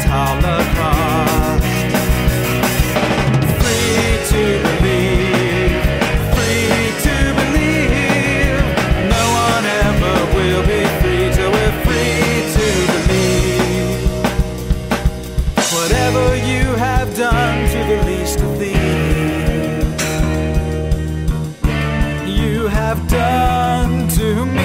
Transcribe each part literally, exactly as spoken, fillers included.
Holocaust. Free to believe, free to believe. No one ever will be free till we're free to believe. Whatever you have done to the least of these, you have done to me.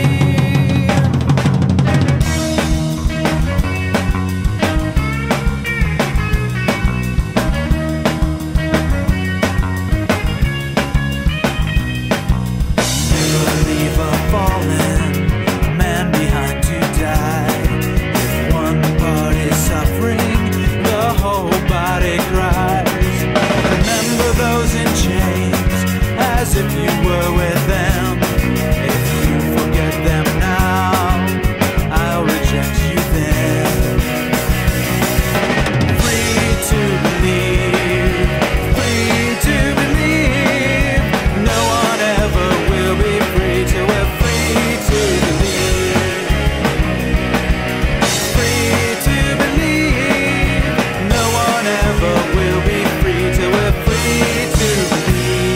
As if you were with them. If you forget them now, I'll reject you then. Free to believe, free to believe. No one ever will be free till we're free to believe. Free to believe. No one ever will be free till we're free to believe.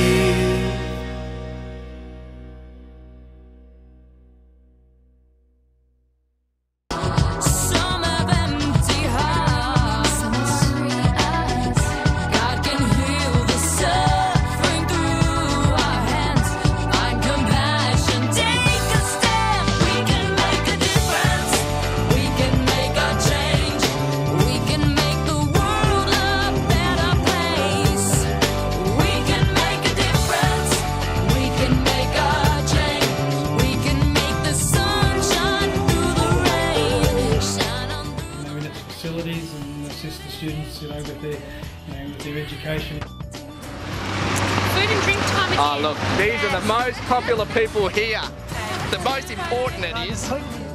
Facilities and assist the students, you know, with their, you know, with their education. Food and drink time again. Oh look, these are the most popular people here. The most important it is.